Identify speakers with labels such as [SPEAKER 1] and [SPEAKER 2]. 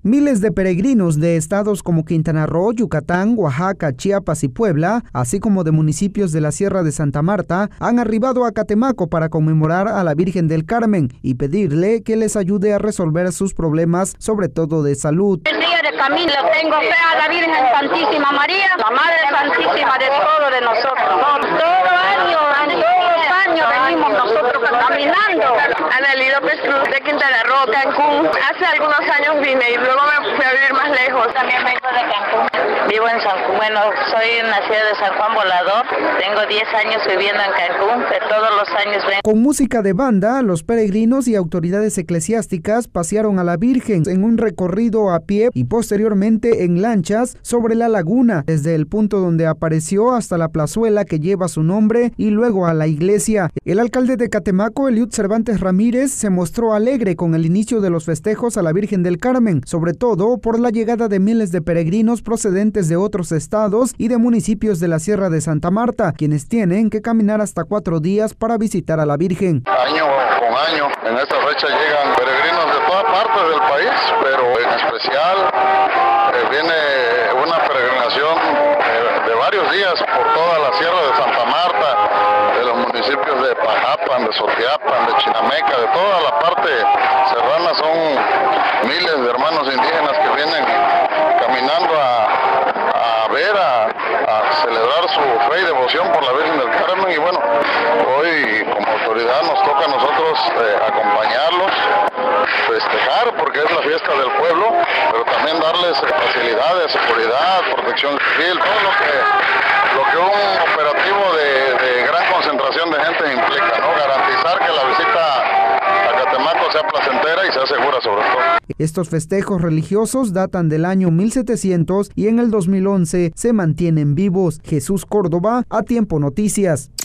[SPEAKER 1] Miles de peregrinos de estados como Quintana Roo, Yucatán, Oaxaca, Chiapas y Puebla, así como de municipios de la Sierra de Santa Marta, han arribado a Catemaco para conmemorar a la Virgen del Carmen y pedirle que les ayude a resolver sus problemas, sobre todo de salud.
[SPEAKER 2] El día de camino tengo fe a la Virgen Santísima María, la Madre Santísima de todos de nosotros. Todos los años venimos nosotros caminando.
[SPEAKER 3] Anneli López Cruz de Quintana Roo, Cancún. Hace algunos años vine y luego me fui a vivir más lejos.
[SPEAKER 2] También vengo de Cancún.
[SPEAKER 3] Vivo en San Juan, soy nacida de San Juan Volador. Tengo 10 años viviendo en Cancún, que todos los años vengo.
[SPEAKER 1] Con música de banda, los peregrinos y autoridades eclesiásticas pasearon a la Virgen en un recorrido a pie y posteriormente en lanchas sobre la laguna, desde el punto donde apareció hasta la plazuela que lleva su nombre y luego a la iglesia. El alcalde de Catemaco, Eliud Cervantes Ramírez, se mostró alegre con el inicio de los festejos a la Virgen del Carmen, sobre todo por la llegada de miles de peregrinos procedentes de otros estados y de municipios de la Sierra de Santa Marta, quienes tienen que caminar hasta 4 días para visitar a la Virgen.
[SPEAKER 4] Año con año, en esta fecha llegan peregrinos de todas partes del país, pero en especial viene una peregrinación de varios días por toda la Sierra de Santa Marta, de los municipios de Pajapan, de Sotiapan, de Chinameca, de toda la parte serrana. Son miles de hermanos indígenas que vienen caminando a ver, a celebrar su fe y devoción por la Virgen del Carmen. Y bueno, hoy como autoridad nos toca a nosotros acompañarlos, festejar, porque es la fiesta del pueblo, pero también darles facilidades, seguridad, protección civil, todo lo que un operativo de gran concentración de gente implica, ¿no? Garantizar que la visita a Catemaco sea placentera y sea segura sobre todo.
[SPEAKER 1] Estos festejos religiosos datan del año 1700 y en el 2011 se mantienen vivos. Jesús Córdoba, A Tiempo Noticias.